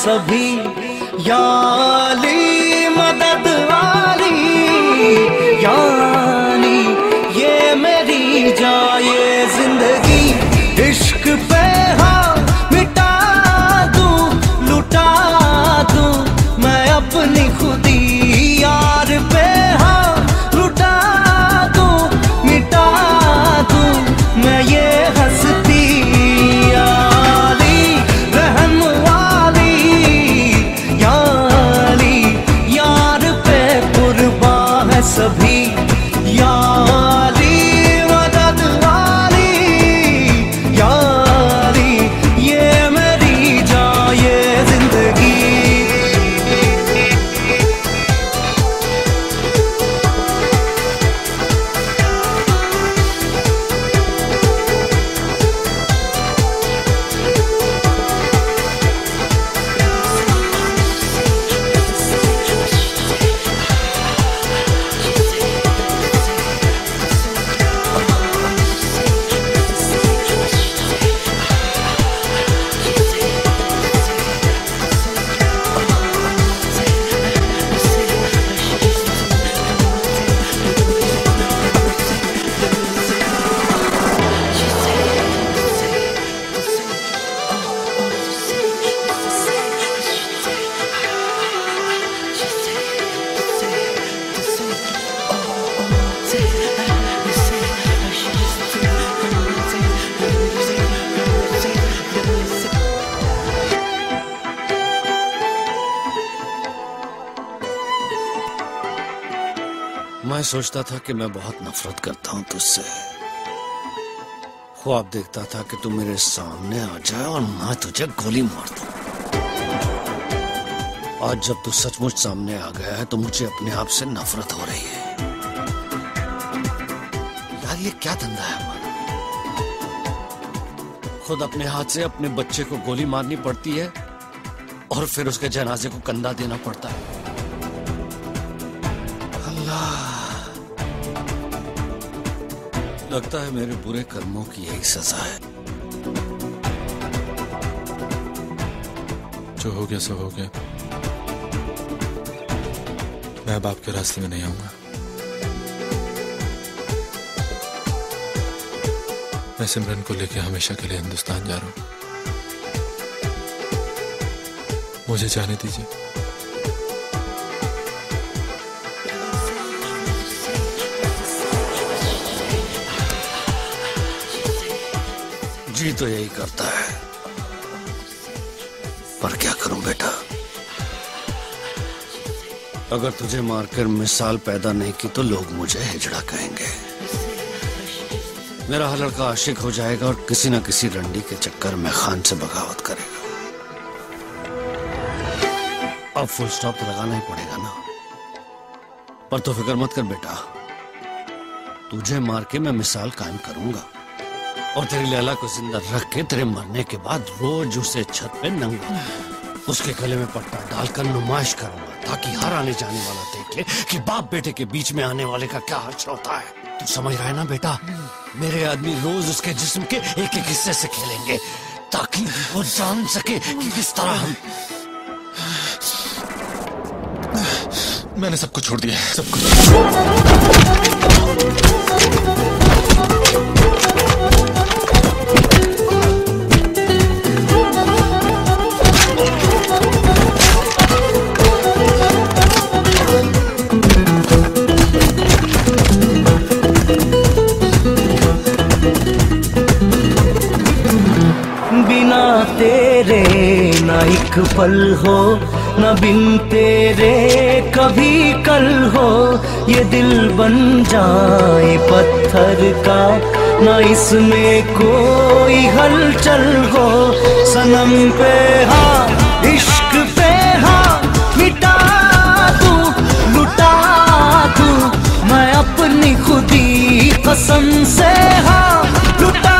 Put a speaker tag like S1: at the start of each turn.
S1: सभी, याली मदद वाली, यानी ये मेरी जाए जिंदगी। इश्क पे हाँ मिटा दूं, लुटा दूं मैं अपनी खुदी, यार पे हाँ लुटा दूं, मिटा दूं मैं ये हंसती। सभी यारी मदद वाली, यारी ये मेरी जाए जिंदगी।
S2: मैं सोचता था कि मैं बहुत नफरत करता हूं तुझसे। ख्वाब देखता था कि तू मेरे सामने आ जाए और मैं तुझे गोली मार दूं। आज जब तू सचमुच सामने आ गया है तो मुझे अपने आप से नफरत हो रही है। यार ये क्या धंधा है हमारा? खुद अपने हाथ से अपने बच्चे को गोली मारनी पड़ती है और फिर उसके जनाजे को कंधा देना पड़ता है। लगता है मेरे बुरे कर्मों की यही सजा है।
S3: जो हो गया सो हो गया। मैं अब आपके रास्ते में नहीं आऊंगा। मैं सिमरन को लेकर हमेशा के लिए हिंदुस्तान जा रहा हूं। मुझे जाने दीजिए।
S2: जी तो यही करता है, पर क्या करूं बेटा? अगर तुझे मारकर मिसाल पैदा नहीं की तो लोग मुझे हिजड़ा कहेंगे। मेरा हर लड़का आशिक हो जाएगा और किसी न किसी रंडी के चक्कर में खान से बगावत करेगा। अब फुल स्टॉप तो लगाना ही पड़ेगा ना। पर तो फिक्र मत कर बेटा, तुझे मार के मैं मिसाल कायम करूंगा और तेरी लैला को जिंदा रख के तेरे मरने के बाद रोज उसे छत पे नंगा उसके गले में पट्टा डालकर नुमाइश करूंगा, ताकि हर आने जाने वाला देख ले कि बाप बेटे के बीच में आने वाले का क्या हर्ष होता है। तू समझ रहा है ना बेटा? मेरे आदमी रोज उसके जिस्म के एक एक हिस्से से खेलेंगे ताकि वो जान सके कि किस तरह हम।
S3: मैंने सब कुछ छोड़ दिया, सब कुछ।
S1: बिना तेरे ना एक पल हो, न बिन तेरे कभी कल हो। ये दिल बन जाए पत्थर का, ना इसमें कोई हलचल हो। सनम पे हाँ, इश्क पे हाँ, मिटा दूं, लुटा दूं मैं अपनी खुदी। कसम से हाँ लुटा